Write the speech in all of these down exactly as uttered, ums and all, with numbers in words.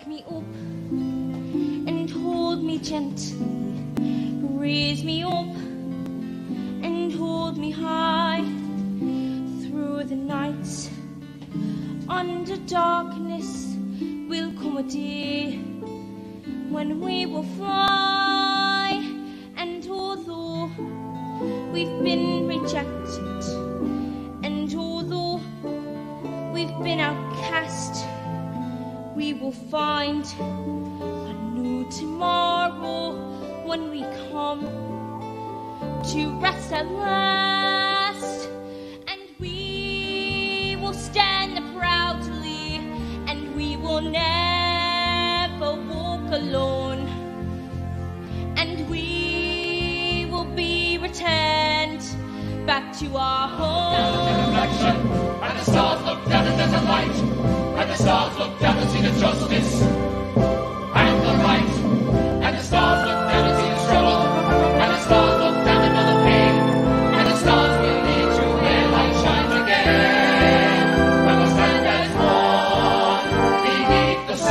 Pick me up and hold me gently, raise me up and hold me high through the night. Under darkness will come a day when we will fly, and although we've been rejected, and although we've been outcast, we will find a new tomorrow when we come to rest at last. And we will stand proudly, and we will never walk alone. And we will be returned back to our home. And the stars look down and there's a light. And the stars look down and see the justice and the right. And the stars look down and see the struggle. And the stars look down and know the pain. And the stars will lead to where light shines again. When we stand as one beneath the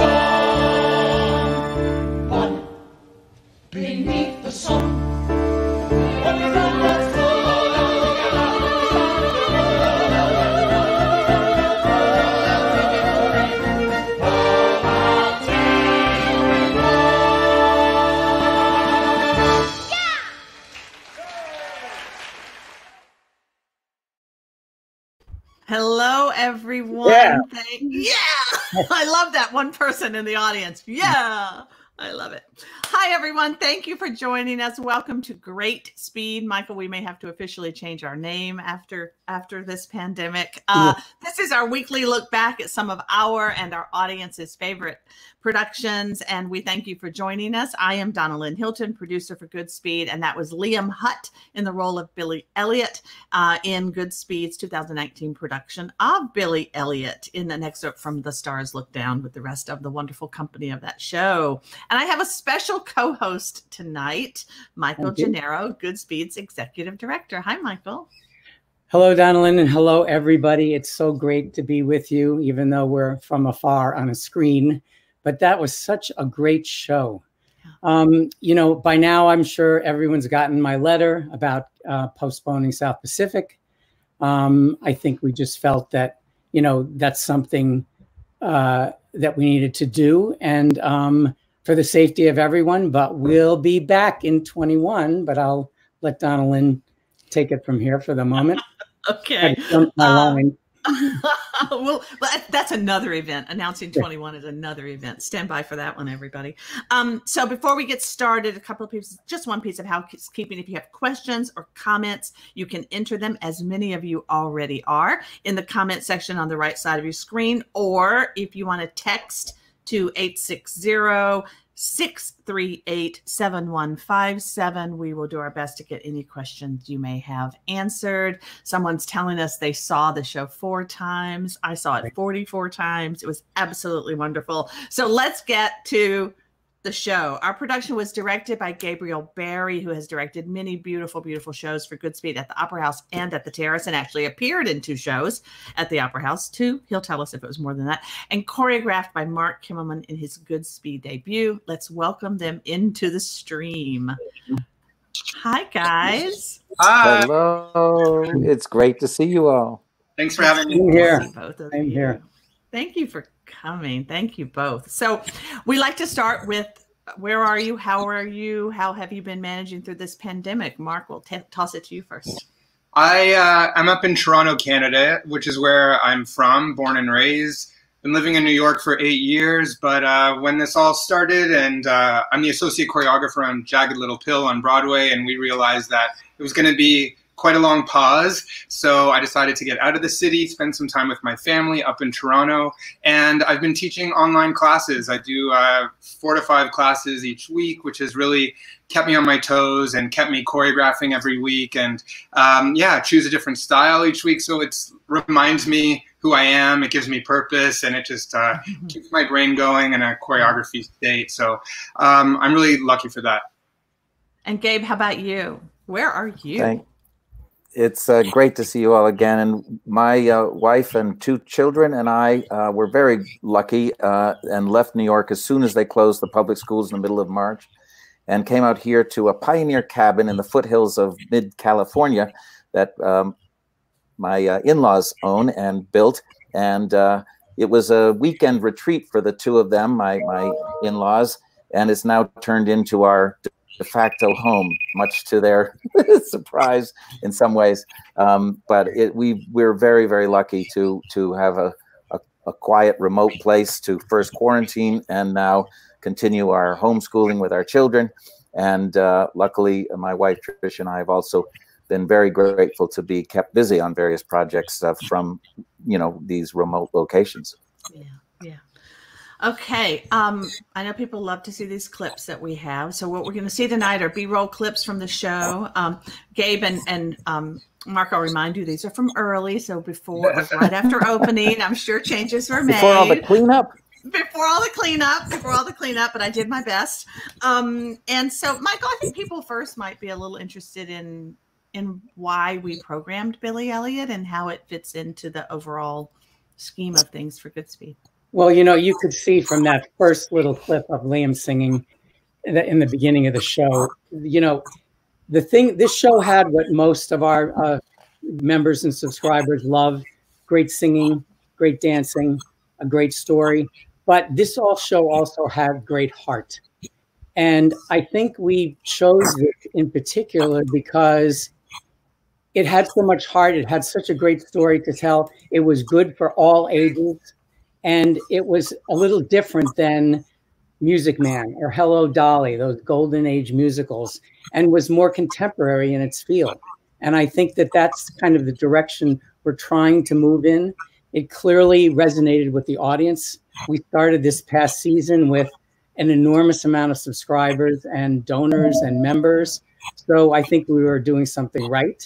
sun. One beneath the sun. When we stand as one. Hello, everyone. Yeah. Thank yeah. I love that one person in the audience. Yeah. I love it. Hi, everyone. Thank you for joining us. Welcome to Greatspeed. Michael, we may have to officially change our name after after this pandemic. Uh, yeah. This is our weekly look back at some of our and our audience's favorite productions, and we thank you for joining us. I am Donna Lynn Hilton, producer for Goodspeed, and that was Liam Hutt in the role of Billy Elliot uh, in Goodspeed's two thousand nineteen production of Billy Elliot in an excerpt from The Stars Look Down with the rest of the wonderful company of that show. And I have a special co-host tonight, Michael Gennaro, Goodspeed's executive director. Hi, Michael. Hello, Donalyn, and hello, everybody. It's so great to be with you, even though we're from afar on a screen. But that was such a great show. Um, you know, by now, I'm sure everyone's gotten my letter about uh, postponing South Pacific. Um, I think we just felt that, you know, that's something uh, that we needed to do. And um, for the safety of everyone, but we'll be back in twenty-one, but I'll let Donalyn take it from here for the moment. Okay. My uh, line. well, that's another event. Announcing twenty-one is another event. Stand by for that one, everybody. Um, so before we get started, a couple of pieces, just one piece of housekeeping. If you have questions or comments, you can enter them, as many of you already are, in the comment section on the right side of your screen. Or if you want to text to eight six zero, six three eight, seven one five seven. We will do our best to get any questions you may have answered. Someone's telling us they saw the show four times. I saw it forty-four times. It was absolutely wonderful. So let's get to the show. Our production was directed by Gabriel Barre, who has directed many beautiful, beautiful shows for Goodspeed at the Opera House and at the Terrace, and actually appeared in two shows at the Opera House. Two, he'll tell us if it was more than that. And choreographed by Marc Kimelman in his Goodspeed debut. Let's welcome them into the stream. Hi, guys. Hi. Hello. It's great to see you all. Thanks for having me. I'm here. Both of I'm you. here. Thank you for coming. Thank you both. So we like to start with, where are you? How are you? How have you been managing through this pandemic? Marc, we'll t toss it to you first. I, uh, I'm up in Toronto, Canada, which is where I'm from, born and raised. Been living in New York for eight years, but uh, when this all started, and uh, I'm the associate choreographer on Jagged Little Pill on Broadway, and we realized that it was going to be quite a long pause. So I decided to get out of the city, spend some time with my family up in Toronto. And I've been teaching online classes. I do uh, four to five classes each week, which has really kept me on my toes and kept me choreographing every week. And um, yeah, choose a different style each week. So it reminds me who I am. It gives me purpose, and it just uh, keeps my brain going in a choreography state. So um, I'm really lucky for that. And Gabe, how about you? Where are you? Thank it's uh, great to see you all again. And my uh, wife and two children and I uh, were very lucky uh, and left New York as soon as they closed the public schools in the middle of March, and came out here to a pioneer cabin in the foothills of mid-California that um, my uh, in-laws own and built. And uh, it was a weekend retreat for the two of them, my, my in-laws, and it's now turned into our de facto home, much to their surprise in some ways. Um, but it, we, we're very, very lucky to, to have a, a, a quiet, remote place to first quarantine and now continue our homeschooling with our children. And uh, luckily, my wife, Trish, and I have also been very grateful to be kept busy on various projects uh, from, you know, these remote locations. Yeah, yeah. Okay. Um, I know people love to see these clips that we have. So what we're going to see tonight are B-roll clips from the show. Um, Gabe and, and um, Marc, I'll remind you, these are from early. So before, right after opening, I'm sure changes were made. Before all the cleanup. Before all the cleanup, before all the cleanup, but I did my best. Um, and so, Michael, I think people first might be a little interested in in why we programmed Billy Elliot and how it fits into the overall scheme of things for Goodspeed. Well, you know, you could see from that first little clip of Liam singing in the beginning of the show, you know, the thing, this show had what most of our uh, members and subscribers love: great singing, great dancing, a great story. But this all show also had great heart. And I think we chose it in particular because it had so much heart. It had such a great story to tell. It was good for all ages. And it was a little different than Music Man or Hello, Dolly, those golden age musicals, and was more contemporary in its feel. And I think that that's kind of the direction we're trying to move in. It clearly resonated with the audience. We started this past season with an enormous amount of subscribers and donors and members. So I think we were doing something right.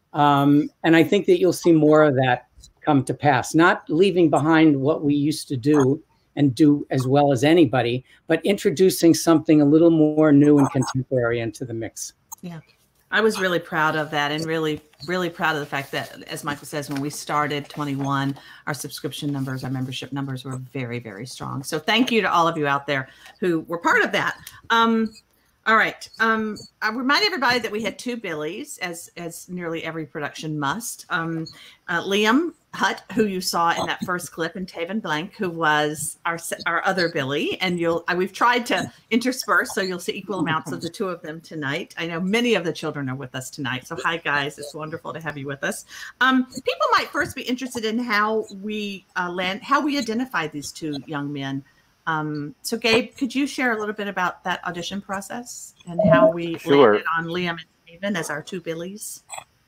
Um, and I think that you'll see more of that come to pass, not leaving behind what we used to do and do as well as anybody, but introducing something a little more new and contemporary into the mix. Yeah. I was really proud of that, and really, really proud of the fact that, as Michael says, when we started twenty-one, our subscription numbers, our membership numbers were very, very strong. So thank you to all of you out there who were part of that. Um, all right. Um, I remind everybody that we had two Billies, as as nearly every production must. Um, uh, Liam Hutt, who you saw in that first clip, and Taven Blank, who was our our other Billy, and you'll uh, we've tried to intersperse, so you'll see equal amounts of the two of them tonight. I know many of the children are with us tonight, so hi guys, it's wonderful to have you with us. Um, people might first be interested in how we uh, land, how we identified these two young men. Um, so Gabe, could you share a little bit about that audition process and how we Sure. landed on Liam and Taven as our two Billies?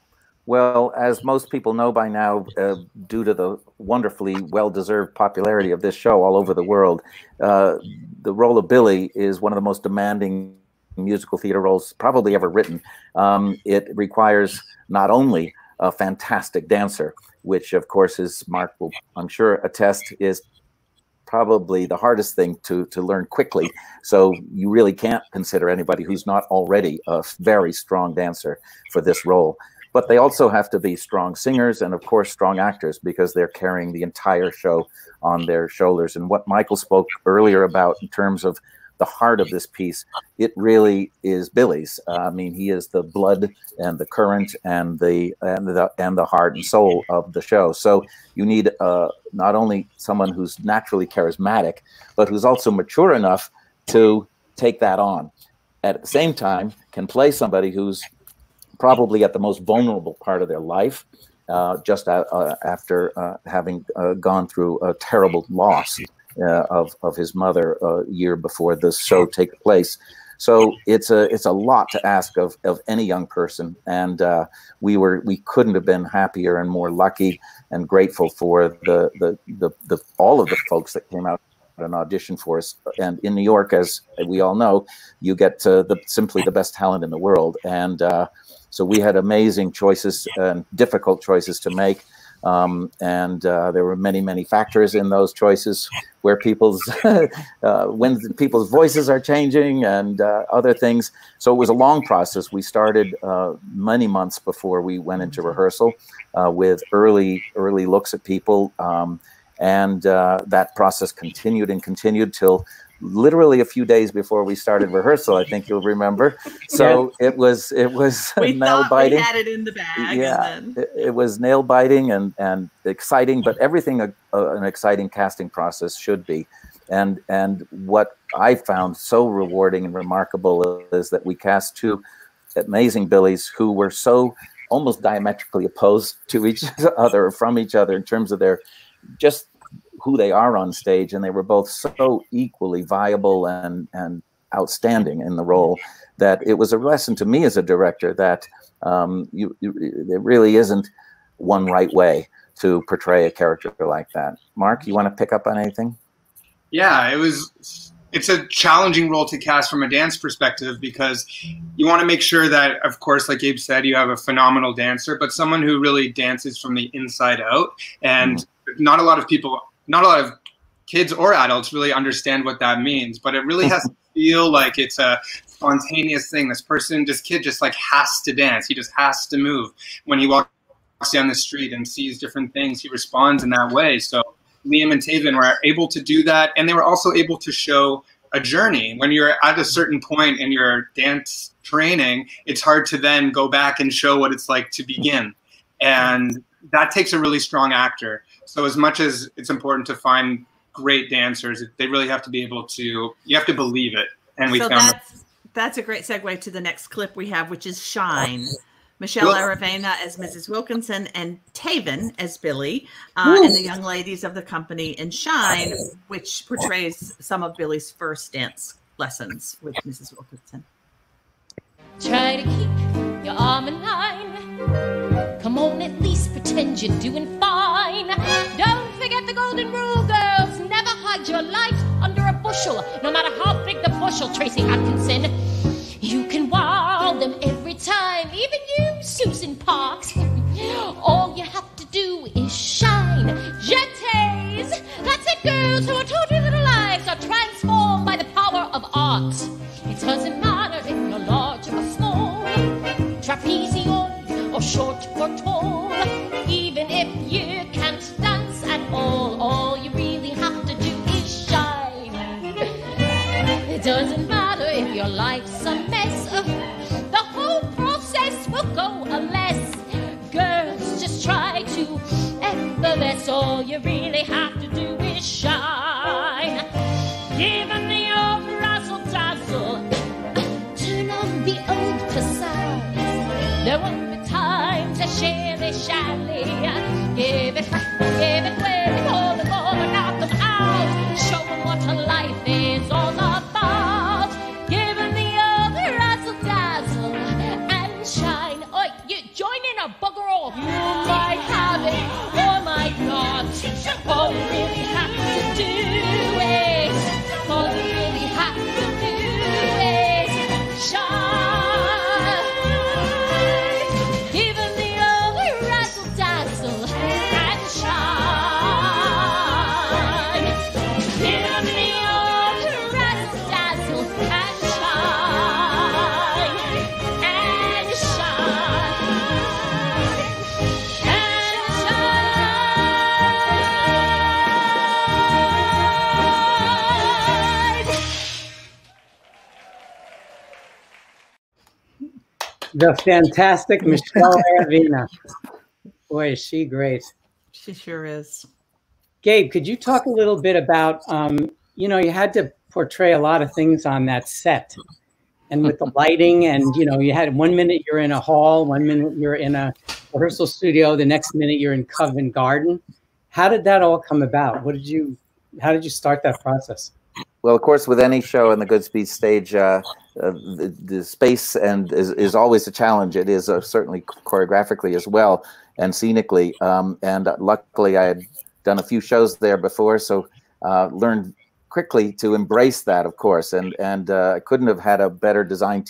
Well, as most people know by now, uh, due to the wonderfully well-deserved popularity of this show all over the world, uh, the role of Billy is one of the most demanding musical theater roles probably ever written. Um, it requires not only a fantastic dancer, which of course is, Marc will, I'm sure, attest, is probably the hardest thing to, to learn quickly. So you really can't consider anybody who's not already a very strong dancer for this role. But they also have to be strong singers and, of course, strong actors, because they're carrying the entire show on their shoulders. And what Michael spoke earlier about in terms of the heart of this piece, it really is Billy's. Uh, I mean, he is the blood and the current and the and the and the heart and soul of the show. So you need uh, not only someone who's naturally charismatic, but who's also mature enough to take that on. At the same time, can play somebody who's probably at the most vulnerable part of their life, uh, just uh, uh, after uh, having uh, gone through a terrible loss uh, of of his mother a year before this show takes place. So it's a it's a lot to ask of of any young person, and uh, we were we couldn't have been happier and more lucky and grateful for the the the, the all of the folks that came out an audition for us. And in New York, as we all know, you get uh, the simply the best talent in the world, and uh, so we had amazing choices and difficult choices to make. Um, and uh, there were many, many factors in those choices, where people's uh, when people's voices are changing and uh, other things. So it was a long process. We started uh, many months before we went into rehearsal uh, with early early looks at people, um, and uh, that process continued and continued till literally a few days before we started rehearsal. I think you'll remember. So yeah. it was it was we nail thought biting. We had it in the bag. Yeah, and then... it, it was nail biting and and exciting, but everything a, a, an exciting casting process should be. And and what I found so rewarding and remarkable is that we cast two amazing Billies who were so almost diametrically opposed to each other, from each other, in terms of their just who they are on stage, and they were both so equally viable and and outstanding in the role that it was a lesson to me as a director that um, you, you there really isn't one right way to portray a character like that. Marc, you want to pick up on anything? Yeah, it was. It's a challenging role to cast from a dance perspective, because you want to make sure that, of course, like Gabe said, you have a phenomenal dancer, but someone who really dances from the inside out. And mm-hmm. not a lot of people. Not a lot of kids or adults really understand what that means, but it really has to feel like it's a spontaneous thing. This person, this kid just like has to dance. He just has to move. When he walks down the street and sees different things, he responds in that way. So Liam and Taven were able to do that, and they were also able to show a journey. When you're at a certain point in your dance training, it's hard to then go back and show what it's like to begin. And that takes a really strong actor. So as much as it's important to find great dancers, they really have to be able to, you have to believe it. And we so found that's, that. That's a great segue to the next clip we have, which is Shine. Michelle well, Aravena as Missus Wilkinson and Taven as Billy, uh, and the young ladies of the company in Shine, which portrays some of Billy's first dance lessons with Missus Wilkinson. Try to keep your arm in line. Come on, at least pretend you're doing fine. Don't forget the golden rule, girls. Never hide your light under a bushel, no matter how big the bushel, Tracy Atkinson. You can wow them every time, even you, Susan Parks. All you have to do is shine. Jetés, that's it, girls who are totally little lives are transformed by the power of art. It doesn't matter if you're large or small, trapezium or short or tall. Even if you can't dance at all, all you really have to do is shine. It doesn't matter if your life's a mess, the whole process will go amiss. Girls, just try to effervesce. All you really have to do is shine. Even the old razzle-dazzle, turn on the old facade. There won't be time to shilly-shally. Give it, give it way, hold it over, knock them out. Show them what a life is all about. Give them the old razzle-dazzle and shine. Oh, you join in or bugger off. You might have it or might not. All you really have to do is, all you really have to do is shine. Give them the old razzle-dazzle and shine. Give them the old razzle-dazzle and shine. And shine. And shine. The fantastic Michelle Aravena. Boy, is she great. She sure is. Gabe, could you talk a little bit about, um, you know, you had to portray a lot of things on that set. And with the lighting and, you know, you had one minute you're in a hall, one minute you're in a rehearsal studio, the next minute you're in Covent Garden. How did that all come about? What did you, how did you start that process? Well, of course, with any show in the Goodspeed stage, uh, uh, the, the space and is, is always a challenge. It is uh, certainly choreographically as well and scenically. Um, and luckily, I had done a few shows there before, so uh, learned quickly to embrace that, of course. And and uh, I couldn't have had a better design team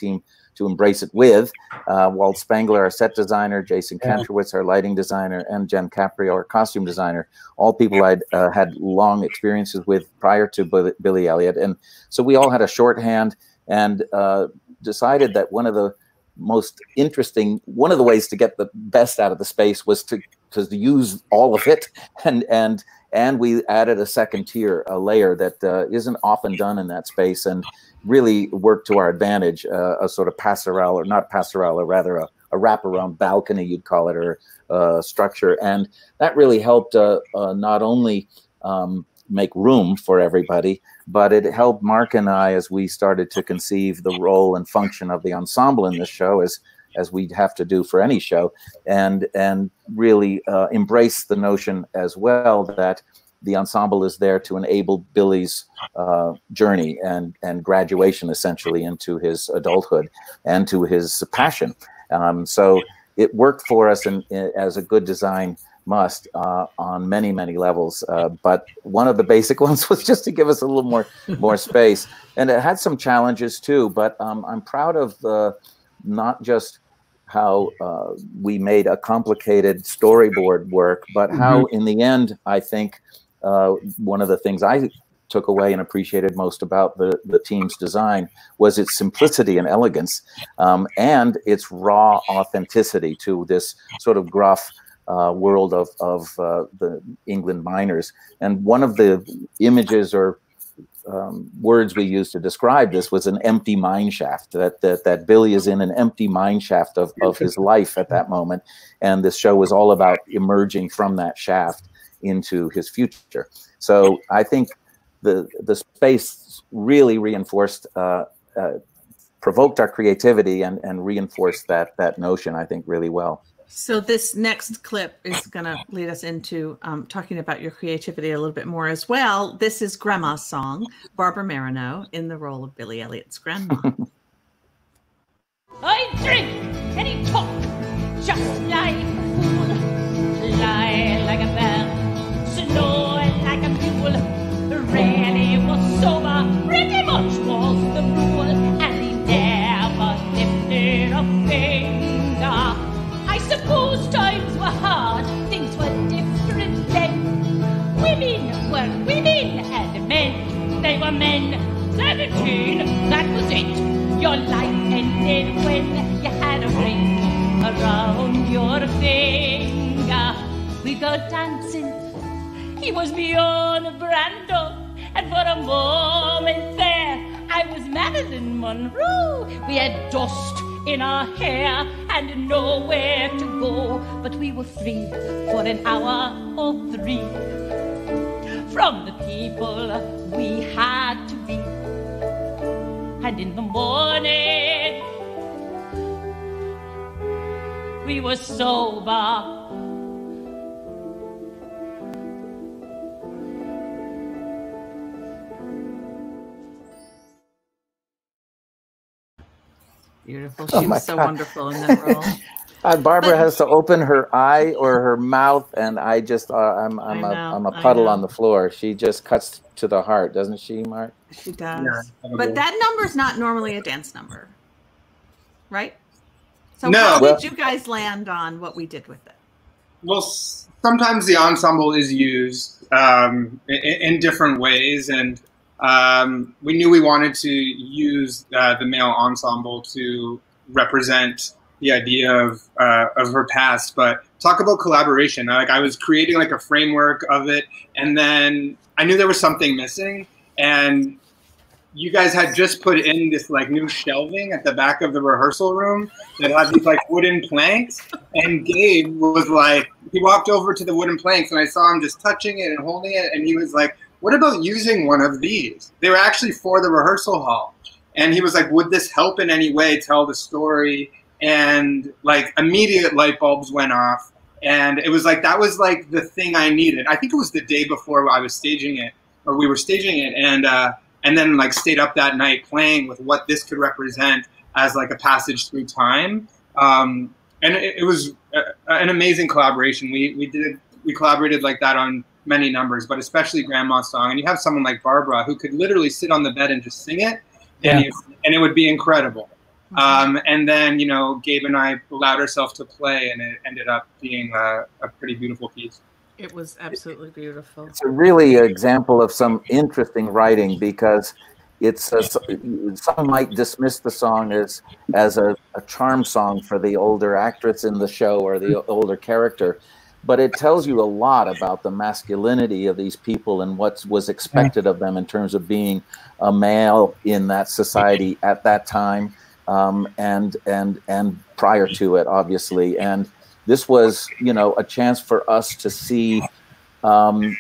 to embrace it with. Uh, Walt Spangler, our set designer, Jason Yeah. Kantrowitz, our lighting designer, and Jen Caprio, our costume designer, all people I'd uh, had long experiences with prior to Billy, Billy Elliot. And so we all had a shorthand and uh, decided that one of the most interesting, one of the ways to get the best out of the space was to, to use all of it. And, and, and we added a second tier, a layer that uh, isn't often done in that space, and really worked to our advantage, uh, a sort of passerelle, or not passerelle, or rather a, a wraparound balcony, you'd call it, or uh, structure. And that really helped uh, uh, not only um, make room for everybody, but it helped Marc and I as we started to conceive the role and function of the ensemble in this show, as as we'd have to do for any show, and and really uh, embrace the notion as well that the ensemble is there to enable Billy's uh, journey and and graduation essentially into his adulthood and to his passion. Um, so it worked for us in, in, as a good design must uh, on many, many levels. Uh, but one of the basic ones was just to give us a little more more space. And it had some challenges too, but um, I'm proud of the, not just how uh, we made a complicated storyboard work, but how in the end, I think uh, one of the things I took away and appreciated most about the, the team's design was its simplicity and elegance, um, and its raw authenticity to this sort of gruff uh, world of, of uh, the England miners. And one of the images or Um, words we used to describe this was an empty mine shaft, that that, that Billy is in an empty mine shaft of, of his life at that moment. And this show was all about emerging from that shaft into his future. So I think the, the space really reinforced, uh, uh, provoked our creativity and, and reinforced that, that notion, I think, really well. So this next clip is going to lead us into um, talking about your creativity a little bit more as well. This is Grandma's Song, Barbara Martineau in the role of Billy Elliot's grandma. I drink and he talk just like a fool, lie like a bear, snore like a mule. Really was sober, pretty much was the rule, and he never lifted a finger. I suppose times were hard, things were different then. Women were women and men, they were men. Seventeen, that was it. Your life ended when you had a ring around your finger. We go dancing, he was beyond Brando, and for a moment there, I was Marilyn Monroe. We had dust in our hair and nowhere to go, but we were free for an hour or three from the people we had to be. And in the morning we were sober. Beautiful. She Oh my was so God. wonderful in that role. Uh, Barbara But- has to open her eye or her mouth, and I just, uh, I'm, I'm, I a, know, I'm a I puddle know. on the floor. She just cuts to the heart, doesn't she, Marc? She does. Yeah, But that number is not normally a dance number, right? So No. how Well- did you guys land on what we did with it? Well, s- sometimes the ensemble is used um, in, in different ways, and um, we knew we wanted to use uh, the male ensemble to represent the idea of uh, of her past. But talk about collaboration. Like, I was creating like a framework of it, and then I knew there was something missing, and you guys had just put in this like new shelving at the back of the rehearsal room that had these like wooden planks, and Gabe was like, he walked over to the wooden planks, and I saw him just touching it and holding it, and he was like, what about using one of these? They were actually for the rehearsal hall. And he was like, would this help in any way tell the story? And like immediate light bulbs went off. And it was like, that was like the thing I needed. I think it was the day before I was staging it, or we were staging it. And, uh, and then like stayed up that night playing with what this could represent as like a passage through time. Um, and it, it was a, an amazing collaboration. We, we did, we collaborated like that on many numbers, but especially Grandma's Song. And you have someone like Barbara who could literally sit on the bed and just sing it. And, Yeah. you, and it would be incredible. Um, and then, you know, Gabe and I allowed ourselves to play, and it ended up being a, a pretty beautiful piece. It was absolutely beautiful. It's a really an example of some interesting writing, because it's a, some might dismiss the song as as a, a charm song for the older actress in the show or the older character, but it tells you a lot about the masculinity of these people and what was expected of them in terms of being a male in that society at that time, um, and and and prior to it, obviously. And this was, you know, a chance for us to see um,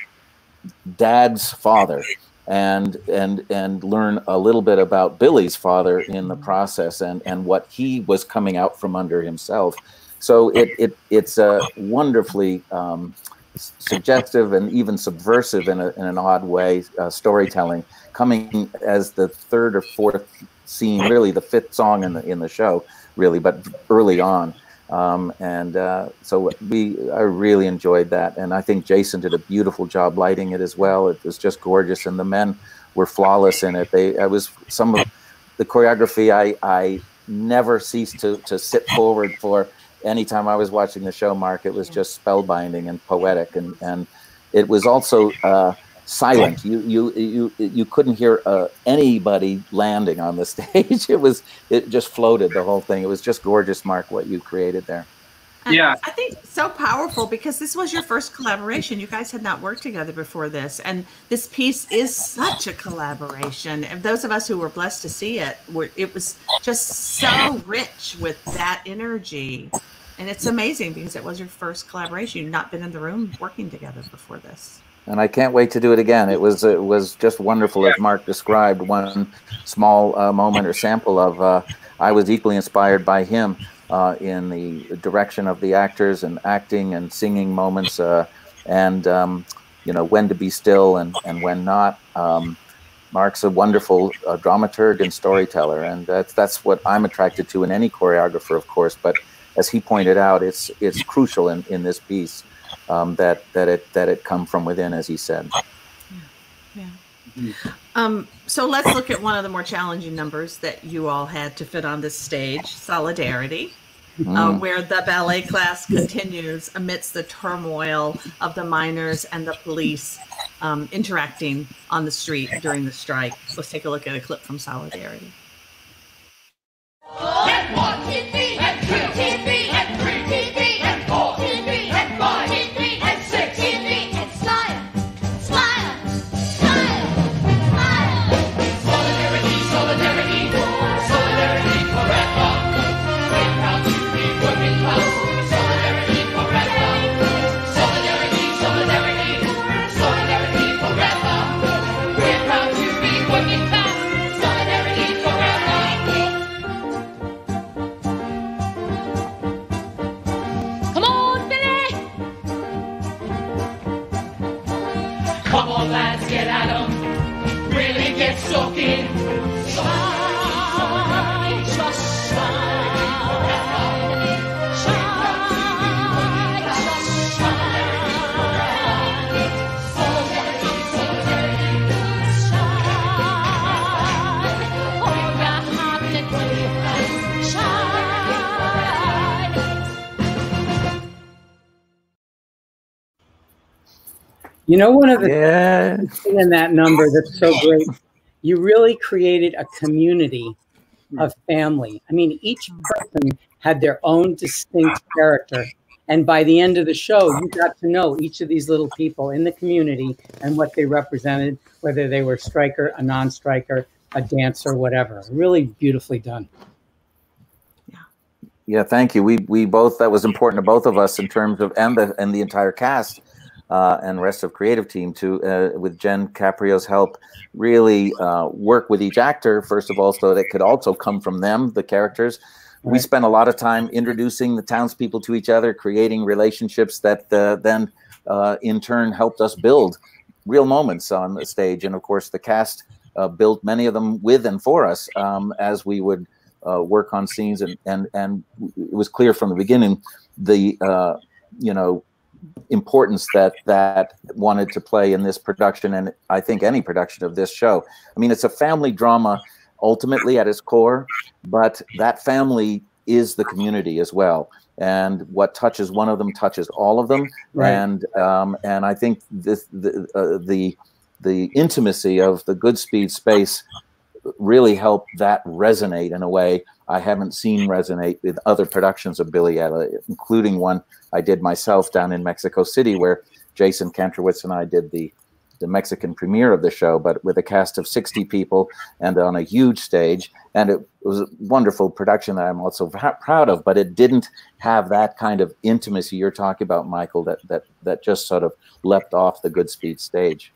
Dad's father, and and and learn a little bit about Billy's father in the process, and and what he was coming out from under himself. So it it it's a wonderfully um, suggestive and even subversive in, a, in an odd way uh, storytelling, coming as the third or fourth scene, really the fifth song in the in the show, really, but early on. Um, and uh, so we, I really enjoyed that, and I think Jason did a beautiful job lighting it as well. It was just gorgeous, and the men were flawless in it. They, I was some of the choreography I I never ceased to to sit forward for. Anytime I was watching the show, Marc, it was just spellbinding and poetic, and and it was also uh, silent. You you you you couldn't hear uh, anybody landing on the stage. It was it just floated, the whole thing. It was just gorgeous, Marc, what you created there. And yeah, I think so powerful, because this was your first collaboration. You guys had not worked together before this, and this piece is such a collaboration. And those of us who were blessed to see it, were, it was just so rich with that energy. And it's amazing, because it was your first collaboration. You've not been in the room working together before this. And I can't wait to do it again. It was it was just wonderful, as Marc described. One small uh, moment or sample of uh, I was equally inspired by him uh, in the direction of the actors and acting and singing moments, uh, and um, you know, when to be still and and when not. Um, Marc's a wonderful uh, dramaturg and storyteller, and that's that's what I'm attracted to in any choreographer, of course. But as he pointed out, it's it's crucial in in this piece. Um, that that it that it come from within, as he said. Yeah. yeah. Um, so let's look at one of the more challenging numbers that you all had to fit on this stage, Solidarity, mm. uh, where the ballet class continues amidst the turmoil of the miners and the police um, interacting on the street during the strike. Let's take a look at a clip from Solidarity. And one, and two, and three, and four, and five, and six, and smile, smile, smile, smile. Solidarity, solidarity, solidarity forever. We're proud to be working class. Solidarity forever. Solidarity, solidarity, solidarity forever. We're proud to be working class. Solidarity forever. Come on, Billy! Come on, lads, get at 'em. Really get stuck in. Shine, just shine. Shine, just shine. Solidarity, solidarity, shine. Oh, you're hot and quick. Shine. You know, one of the Yeah. things in that number that's so great, you really created a community of family. I mean, each person had their own distinct character. And by the end of the show, you got to know each of these little people in the community and what they represented, whether they were a striker, a non-striker, a dancer, whatever. Really beautifully done. Yeah, thank you. We we both, that was important to both of us in terms of, and the and the entire cast uh, and rest of creative team to, uh, with Jen Caprio's help, really uh, work with each actor, first of all, so that it could also come from them, the characters. Right. We spent a lot of time introducing the townspeople to each other, creating relationships that uh, then uh, in turn helped us build real moments on the stage. And of course, the cast uh, built many of them with and for us um, as we would Uh, work on scenes, and and and it was clear from the beginning the uh, you know, importance that that wanted to play in this production, and I think any production of this show. I mean, it's a family drama ultimately at its core, but that family is the community as well. And what touches one of them touches all of them. Right. And um, and I think this, the uh, the the intimacy of the Goodspeed space really helped that resonate in a way I haven't seen resonate with other productions of Billy Elliot, including one I did myself down in Mexico City, where Jason Kantrowitz and I did the the Mexican premiere of the show, but with a cast of sixty people and on a huge stage. And it was a wonderful production that I'm also proud of, but it didn't have that kind of intimacy you're talking about, Michael, that that that just sort of leapt off the Goodspeed stage.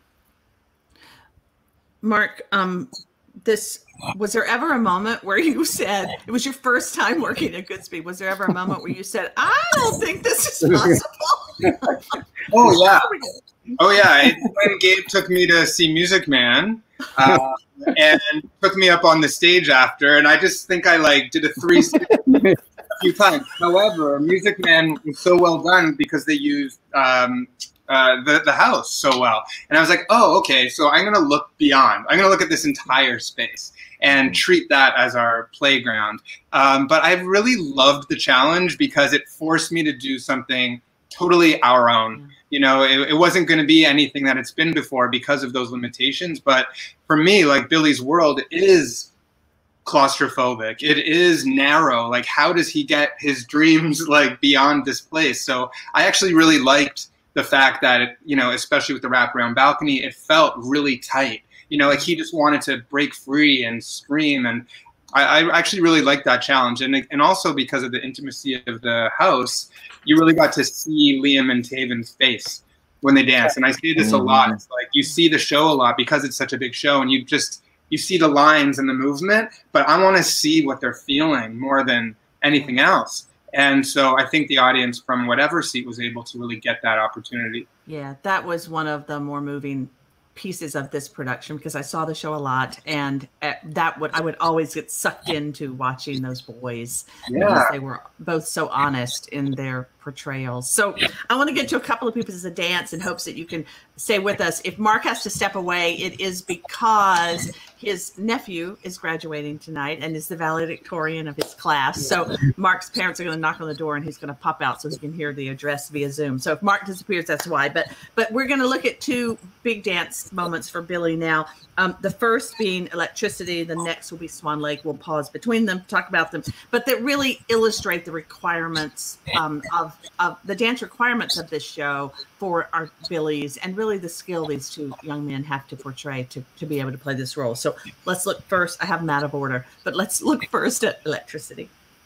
Marc, um, this was there ever a moment where you said, it was your first time working at Goodspeed, was there ever a moment where you said, I don't think this is possible? Oh, yeah. Oh, yeah. It, when Gabe took me to see Music Man uh, and took me up on the stage after, and I just think I like did a three a few times. However, Music Man was so well done because they used um, uh, the, the house so well. And I was like, oh, okay, so I'm going to look beyond. I'm going to look at this entire space and treat that as our playground. Um, but I really loved the challenge because it forced me to do something totally our own. You know, it, it wasn't going to be anything that it's been before because of those limitations. But for me, like, Billy's world is claustrophobic. It is narrow. Like, how does he get his dreams like beyond this place? So I actually really liked the fact that, it, you know, especially with the wraparound balcony, it felt really tight. You know, like he just wanted to break free and scream. And I, I actually really liked that challenge. And, and also because of the intimacy of the house, you really got to see Liam and Taven's face when they dance. And I say this a lot. It's like you see the show a lot because it's such a big show, and you just, you see the lines and the movement, but I want to see what they're feeling more than anything else. And so I think the audience from whatever seat was able to really get that opportunity. Yeah, that was one of the more moving pieces of this production because I saw the show a lot, and that would I would always get sucked into watching those boys yeah. because they were both so honest in their portrayals. So I want to get to a couple of pieces of dance in hopes that you can stay with us. If Marc has to step away, it is because his nephew is graduating tonight and is the valedictorian of his class. So Marc's parents are going to knock on the door and he's going to pop out so he can hear the address via Zoom. So if Marc disappears, that's why. But but we're going to look at two big dance moments for Billy now. Um, the first being Electricity. The next will be Swan Lake. We'll pause between them, talk about them, but that really illustrate the requirements um, of, of the dance requirements of this show for our Billies, and really the skill these two young men have to portray to, to be able to play this role. So let's look first. I have them out of order, but let's look first at Electricity.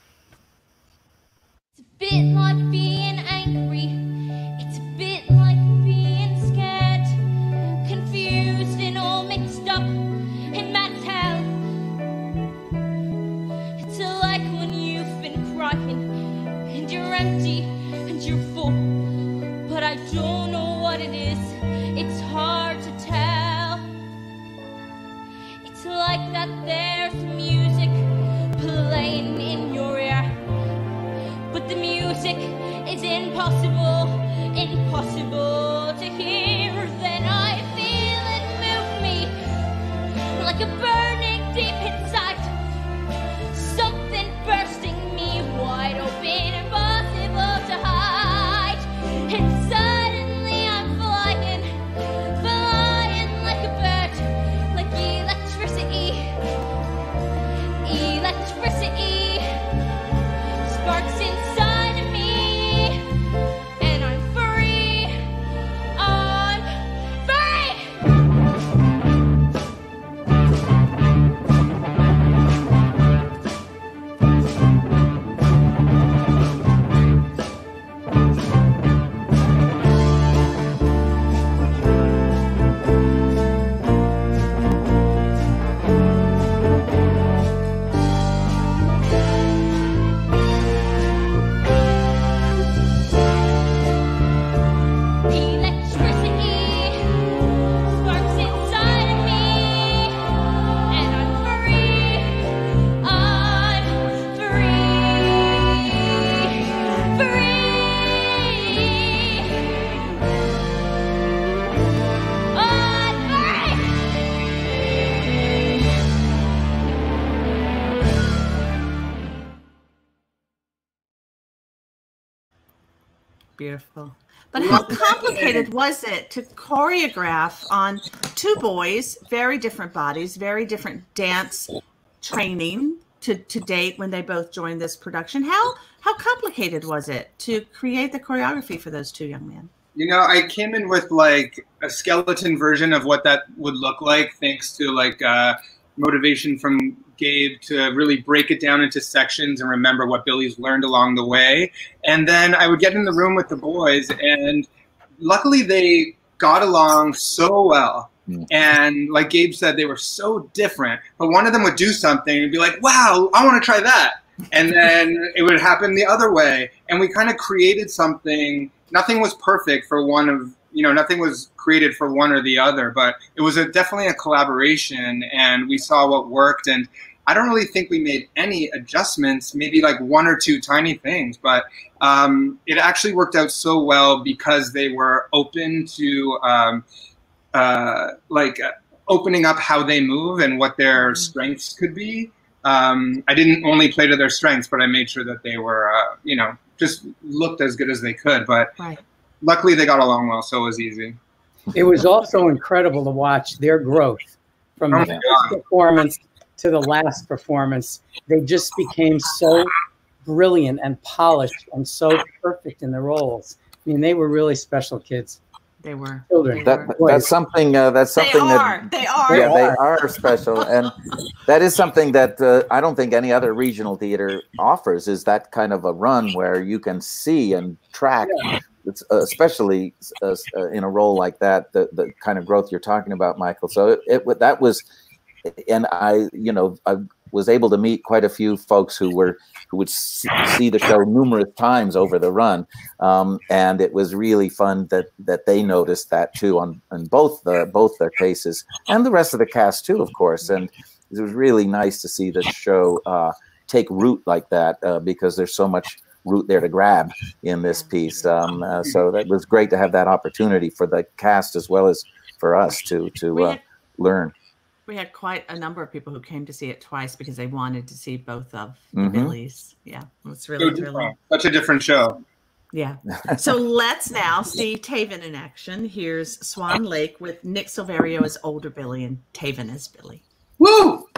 It's a bit like being angry. It's a bit like being scared, confused and all mixed up in mad hell. It's like when you've been crying and you're empty and you're full, but I don't know what it is. It's hard to tell. It's like that there's music playing in your ear, but the music is impossible, impossible to hear. Then I feel it move me like a burning deep inside, something bursting me wide open, impossible to hide. And suddenly I'm flying beautiful. But how complicated was it to choreograph on two boys, very different bodies, very different dance training to, to date when they both joined this production? How how complicated was it to create the choreography for those two young men? You know, I came in with like a skeleton version of what that would look like, thanks to like uh, motivation from Gabe to really break it down into sections and remember what Billy's learned along the way. And then I would get in the room with the boys, and luckily they got along so well. Mm. And like Gabe said, they were so different, but one of them would do something and be like, wow, I want to try that. And then it would happen the other way. And we kind of created something. Nothing was perfect for one of, you know, nothing was created for one or the other, but it was a, definitely a collaboration, and we saw what worked. And I don't really think we made any adjustments, maybe like one or two tiny things, but um, it actually worked out so well because they were open to um, uh, like uh, opening up how they move and what their strengths could be. Um, I didn't only play to their strengths, but I made sure that they were, uh, you know, just looked as good as they could. But right. Luckily they got along well, so it was easy. It was also incredible to watch their growth from Oh the my first God. performance to the last performance. They just became so brilliant and polished and so perfect in the roles. I mean, they were really special kids. They were. Children. They That, were. that's something. Uh, that's something They are. that. They are. Yeah, they are special, and that is something that uh, I don't think any other regional theater offers. Is that kind of a run where you can see and track. Yeah. It's uh, especially uh, in a role like that, the the kind of growth you're talking about, Michael. So it, it that was, and I, you know, I was able to meet quite a few folks who were who would see the show numerous times over the run, um, and it was really fun that that they noticed that too on on both the both their cases, and the rest of the cast too, of course. And it was really nice to see the show uh, take root like that uh, because there's so much root there to grab in this piece. Um, uh, so that was great to have that opportunity for the cast as well as for us to to uh, learn. We had quite a number of people who came to see it twice because they wanted to see both of Mhm. the Billies. Yeah, it was So really, really, different. Such a different show. yeah. So let's now see Taven in action. Here's Swan Lake with Nick Silverio as older Billy and Taven as Billy. Woo!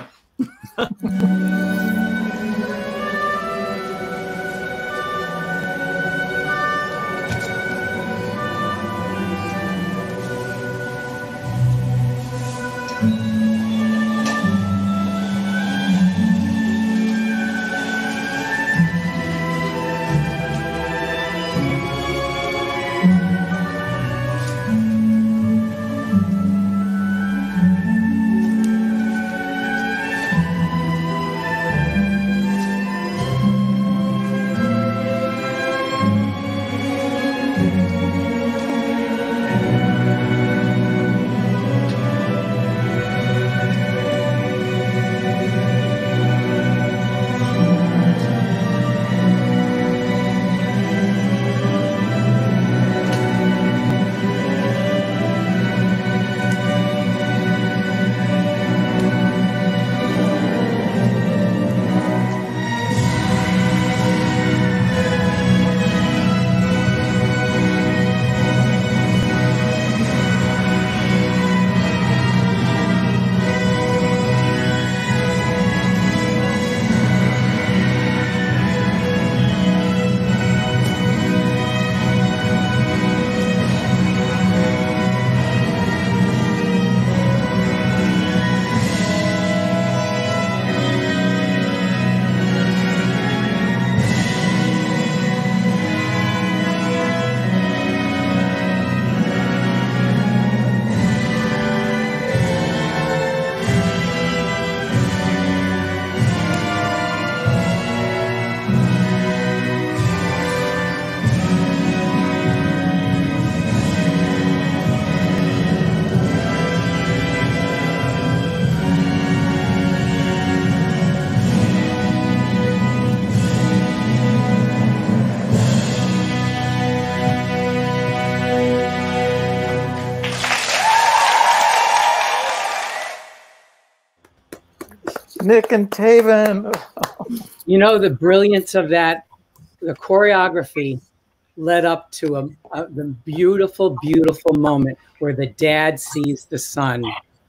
Nick and Taven. You know, the brilliance of that, the choreography led up to a, a the beautiful, beautiful moment where the dad sees the son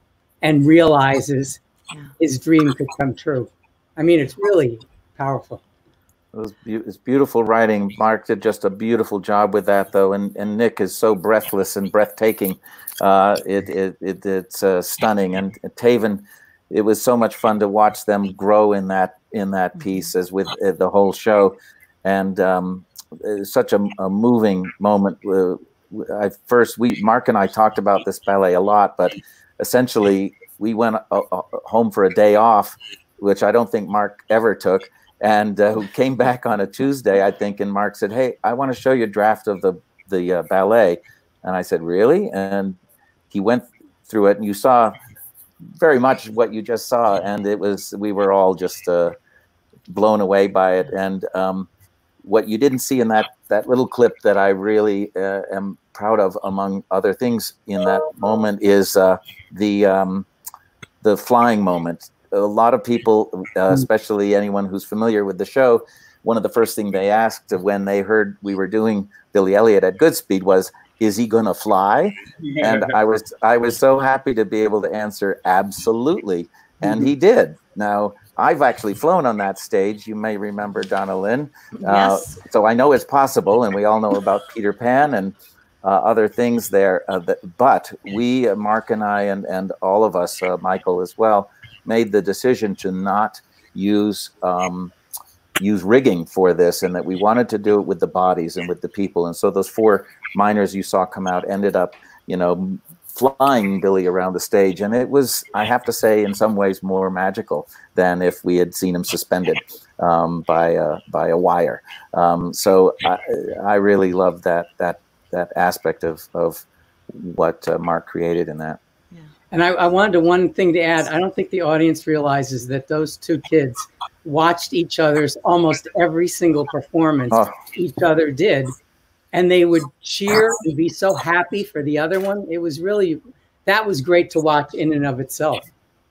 and realizes Yeah. his dream could come true. I mean, it's really powerful. It was be it's beautiful writing. Marc did just a beautiful job with that, though, and and Nick is so breathless and breathtaking. Uh, it, it it it's uh, stunning, and Taven. It was so much fun to watch them grow in that in that piece, as with uh, the whole show, and um, such a, a moving moment. Uh, I first we Marc and I talked about this ballet a lot, but essentially we went uh, uh, home for a day off, which I don't think Marc ever took. And uh, who came back on a Tuesday, I think, and Marc said, "Hey, I want to show you a draft of the the uh, ballet." And I said, "Really?" And he went through it, and you saw very much what you just saw, and it was we were all just uh, blown away by it. And um, what you didn't see in that that little clip that I really uh, am proud of, among other things, in that moment is uh, the um, the flying moment. A lot of people, uh, especially anyone who's familiar with the show, one of the first things they asked when they heard we were doing Billy Elliot at Goodspeed was, "Is he going to fly?" And I was I was so happy to be able to answer absolutely, and he did. Now, I've actually flown on that stage. You may remember, Donna Lynn. Uh, Yes. so I know it's possible, and we all know about Peter Pan and uh, other things there. Uh, that, but we, uh, Marc and I, and, and all of us, uh, Michael as well, made the decision to not use um, use rigging for this, and that we wanted to do it with the bodies and with the people. And so those four miners you saw come out ended up, you know, flying Billy around the stage. And it was, I have to say, in some ways more magical than if we had seen him suspended um, by, a, by a wire. Um, so I, I really loved that, that, that aspect of, of what uh, Marc created in that. And I, I wanted to, one thing to add. I don't think the audience realizes that those two kids watched each other's almost every single performance Oh. each other did. And they would cheer and be so happy for the other one. It was really, that was great to watch in and of itself.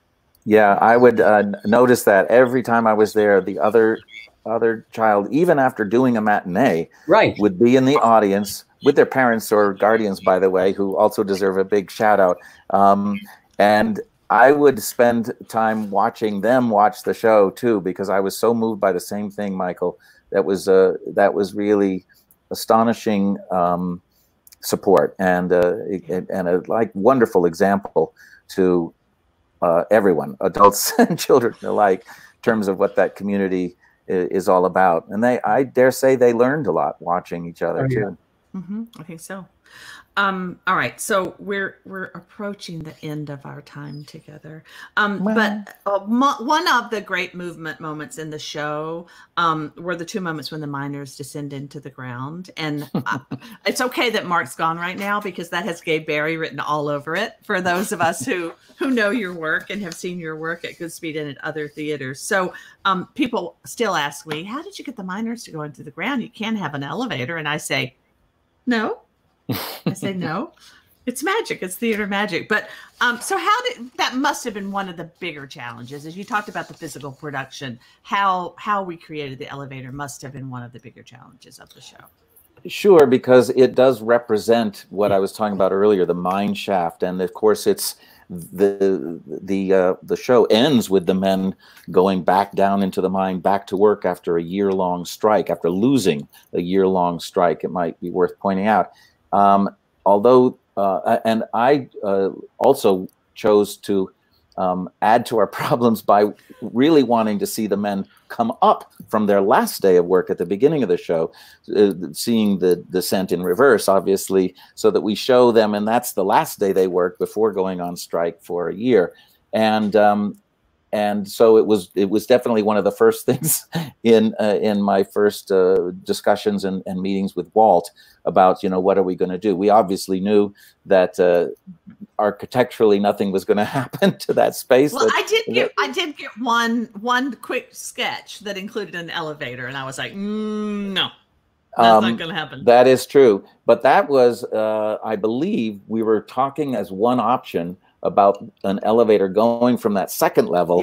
Yeah, I would uh, notice that every time I was there, the other other child, even after doing a matinee, right, would be in the audience with their parents or guardians, by the way, who also deserve a big shout out. Um, and I would spend time watching them watch the show too, because I was so moved by the same thing, Michael. That was uh, that was really astonishing um, support and uh, and a like wonderful example to uh, everyone, adults and children alike, in terms of what that community is all about. And they, I dare say, they learned a lot watching each other Oh, yeah. too. Mm-hmm. I think so. Um, all right, so we're we're approaching the end of our time together. Um, Well. but uh, mo one of the great movement moments in the show um, were the two moments when the miners descend into the ground. And uh, it's okay that Marc's gone right now, because that has Gabe Barre written all over it for those of us who who know your work and have seen your work at Goodspeed and at other theaters. So um, people still ask me, how did you get the miners to go into the ground? You can't have an elevator. And I say, no. I say, no, it's magic. It's theater magic. But um, so how did, that must have been one of the bigger challenges, as you talked about the physical production, how, how we created the elevator must have been one of the bigger challenges of the show. Sure, because it does represent what I was talking about earlier, the mine shaft. And of course, it's the the uh, the show ends with the men going back down into the mine, back to work after a year-long strike, after losing a year-long strike. It might be worth pointing out. Um, although, uh, and I uh, also chose to um, add to our problems by really wanting to see the men come up from their last day of work at the beginning of the show, uh, seeing the descent in reverse, obviously, so that we show them, and that's the last day they work before going on strike for a year. And um, and so it was it was definitely one of the first things in uh, in my first uh, discussions and, and meetings with Walt about, you know, what are we going to do? We obviously knew that uh, architecturally nothing was going to happen to that space. Well, that, I did get that, I did get one one quick sketch that included an elevator, and I was like, mm, no, that's um, not going to happen. That is true, but that was, uh, I believe, we were talking as one option about an elevator going from that second level Yes.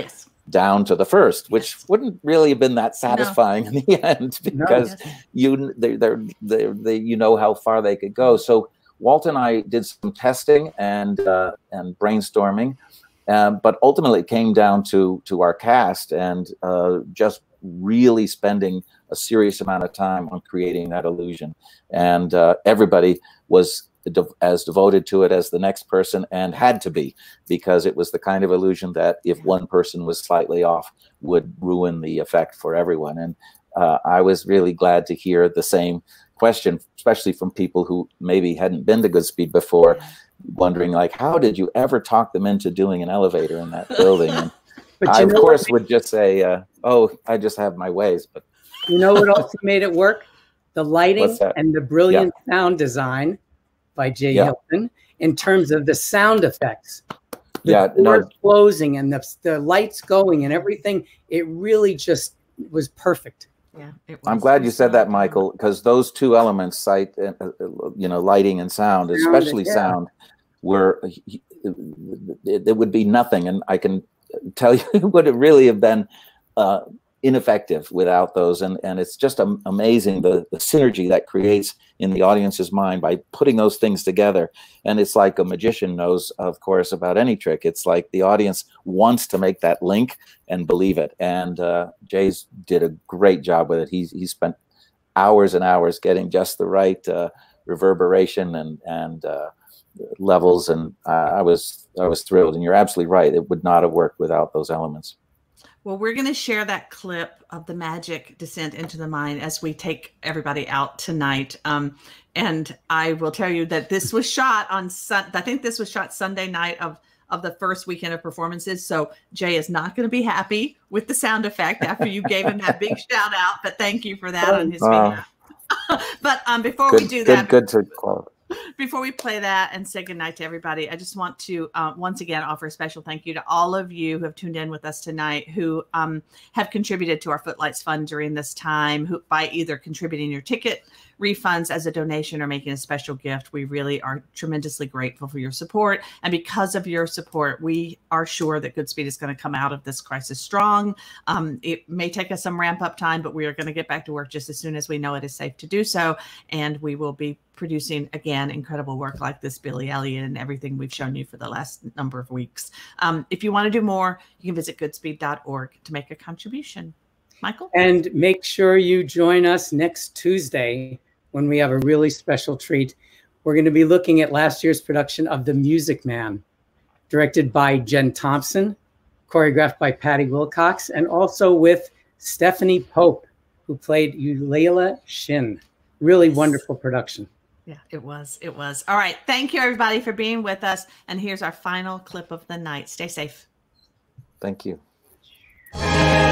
down to the first, which yes. wouldn't really have been that satisfying no. in the end, because no, yes. you they're, they're, they're, they you know how far they could go. So Walt and I did some testing and uh, and brainstorming, um, but ultimately it came down to to our cast and uh, just really spending a serious amount of time on creating that illusion, and uh, everybody was as devoted to it as the next person, and had to be, because it was the kind of illusion that if one person was slightly off would ruin the effect for everyone. And uh, I was really glad to hear the same question, especially from people who maybe hadn't been to Goodspeed before, wondering like, how did you ever talk them into doing an elevator in that building? And but I, of know course, what? would just say, uh, oh, I just have my ways. But you know what also made it work? The lighting and the brilliant yeah. sound design by Jay yeah. Hilton, in terms of the sound effects, the yeah, doors no. closing and the, the lights going and everything. It really just was perfect. Yeah, it was. I'm glad you said that, Michael, because those two elements, sight, uh, you know, lighting and sound, especially yeah. sound, were it, it would be nothing, and I can tell you it would have really have been uh, ineffective without those. And and it's just um, amazing the the synergy that creates in the audience's mind by putting those things together. And it's like a magician knows, of course, about any trick. It's like the audience wants to make that link and believe it. And uh, Jay's did a great job with it. He's he spent hours and hours getting just the right uh, reverberation and and uh, levels. And uh, I was I was thrilled. And you're absolutely right. It would not have worked without those elements. Well, we're going to share that clip of the magic descent into the mind as we take everybody out tonight. Um, and I will tell you that this was shot on Sun. I think this was shot Sunday night of of the first weekend of performances. So Jay is not going to be happy with the sound effect after you gave him that big shout out. But thank you for that on his behalf. Uh, but um, before good, we do good, that, good to quote. Before we play that and say goodnight to everybody, I just want to uh, once again offer a special thank you to all of you who have tuned in with us tonight, who um, have contributed to our Footlights Fund during this time, who by either contributing your ticket refunds as a donation or making a special gift. We really are tremendously grateful for your support. And because of your support, we are sure that Goodspeed is going to come out of this crisis strong. Um, it may take us some ramp up time, but we are going to get back to work just as soon as we know it is safe to do so. And we will be producing, again, incredible work like this, Billy Elliot, and everything we've shown you for the last number of weeks. Um, if you want to do more, you can visit goodspeed dot org to make a contribution. Michael? And make sure you join us next Tuesday when we have a really special treat. We're going to be looking at last year's production of The Music Man, directed by Jen Thompson, choreographed by Patty Wilcox, and also with Stephanie Pope, who played Eulalia Shin. Really Yes. wonderful production. Yeah, it was. It was. All right. Thank you, everybody, for being with us. And here's our final clip of the night. Stay safe. Thank you.